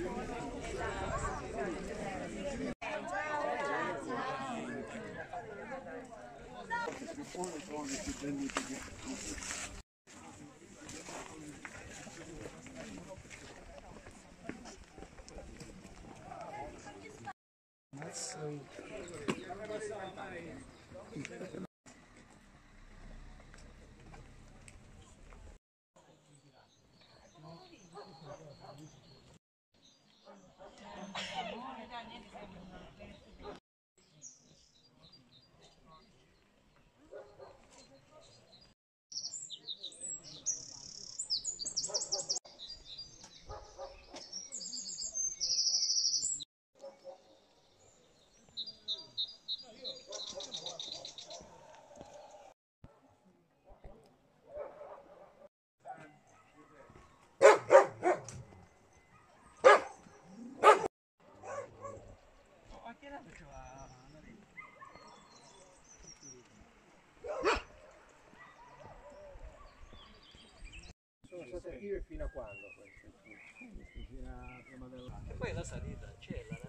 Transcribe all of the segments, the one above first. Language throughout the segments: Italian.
Sono state attive fino a quando queste? Fino a prima della... E poi la salita c'è, la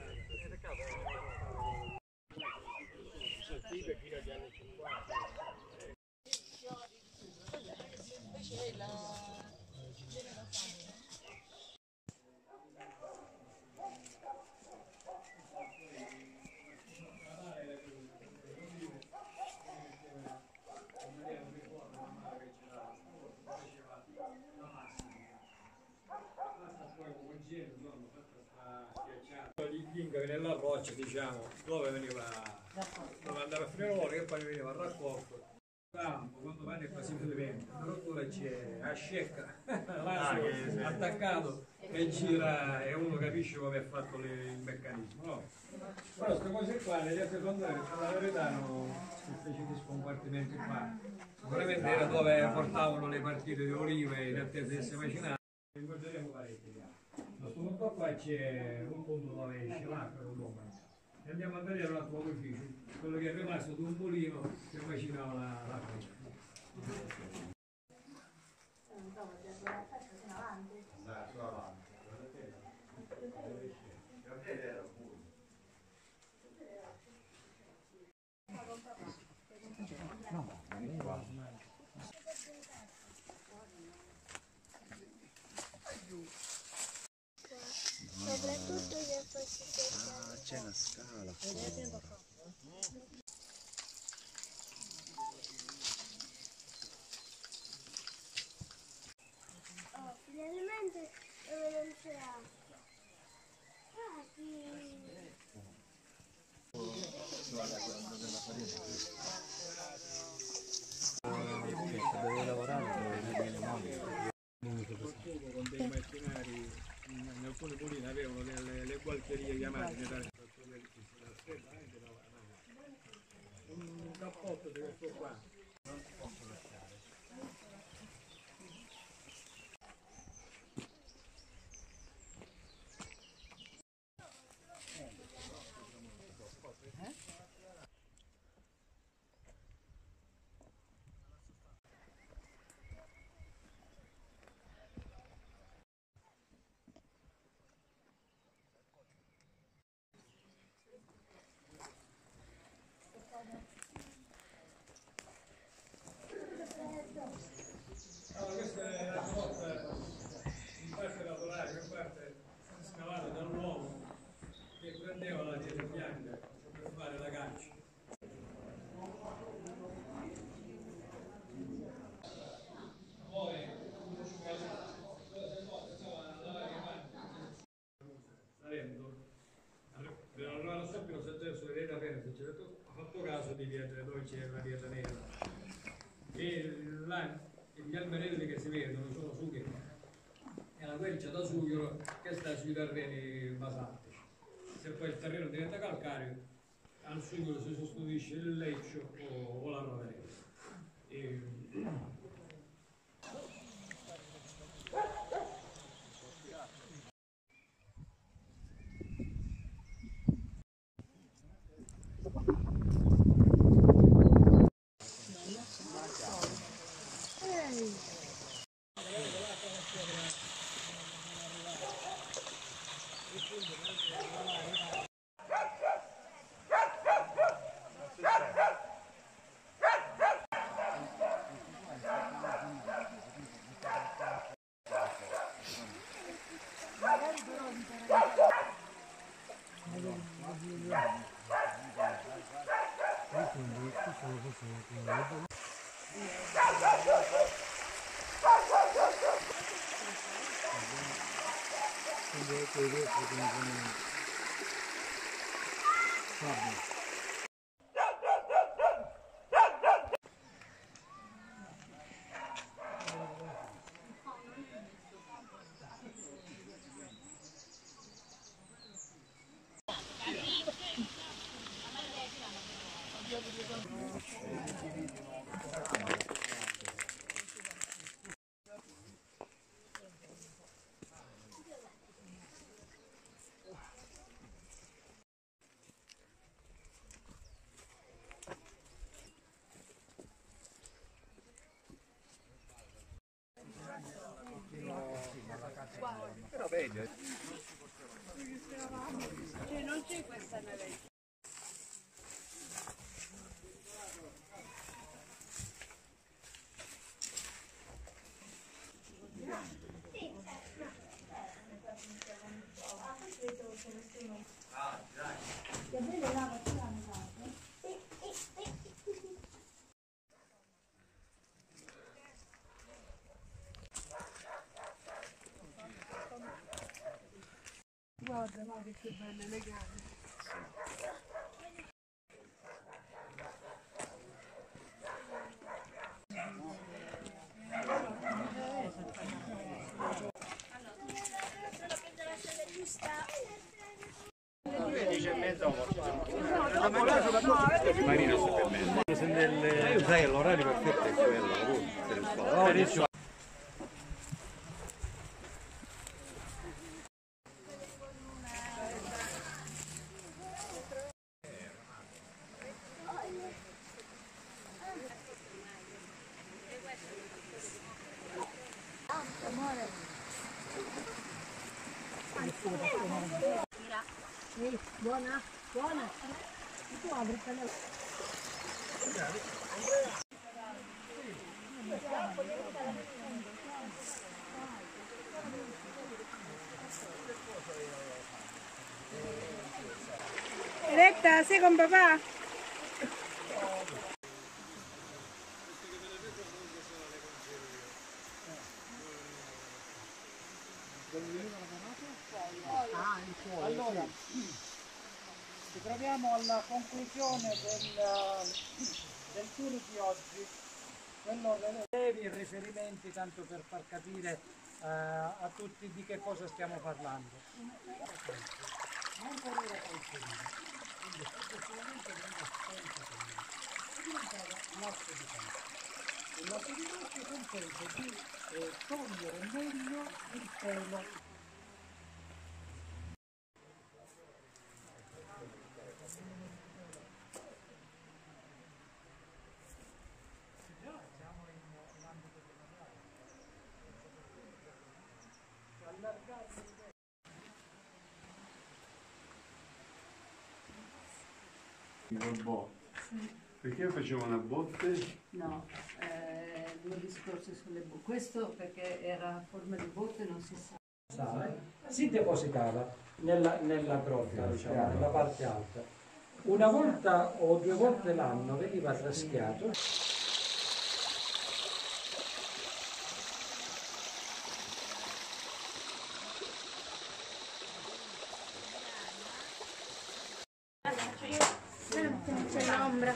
sono attive fino agli anni 50. Invece la... Nella roccia, diciamo, dove andava a finire e poi veniva raccolto. Quando vanno è quasi vento, addirittura c'è a scecca, attaccato e gira e uno capisce come è fatto il meccanismo. No? Però queste cose qua, negli altri fondali, per la verità, non si fece di scompartimenti qua. Sicuramente era dove portavano le partite di olive in attesa di essere macinate. Ricorderemo parecchio. A questo punto qua c'è un punto dove esce l'acqua con l'uomo. E andiamo a vedere un attimo l'ufficio, quello che è rimasto di un mulino che macinava l'acqua. Soprattutto se fossi c'è la scala. Oh, finalmente dove non c'è acqua. Ah, sì. Deve lavorare con dei macchinari, in alcuni mulini avevano le gualcherie chiamate un cappotto di questo qua non si posso lasciare. Questa è la porta in parte lavorare, in parte scavata dall'uomo che prendeva la dieta bianca per fare la caccia. Salendo, per arrivare a Soppino si è perso le dieta aperta, ho fatto caso di pietre dove c'è la pietra nera. E là gli alberelli che si vedono sono sugheri e la quercia da sughero che sta sui terreni basaltici. Se poi il terreno diventa calcareo, al sughero si sostituisce il leccio o la roverella. Però vedi, Cioè non c'è questa navetta. Guarda, guarda che belle le gambe. Marina sta per me. Io sai che l'orario perfetto è quello, per il suo. Buona, buona. Tu apri il canale. Eletta, sei con papà? Allora, ci troviamo alla conclusione del tour di oggi. Quello delle brevi riferimenti, tanto per far capire a tutti di che cosa stiamo parlando. Non correre col sedile, quindi successivamente veniva spenta con me. E diventava l'asse di campo. Il lasso di campo consente di togliere meglio il pelo. Perché facevano a botte? No, due discorsi sulle botte. Questo perché era a forma di botte, non si sa. Si depositava nella grotta, diciamo, nella parte alta. Una volta o due volte l'anno veniva raschiato. C'è l'ombra.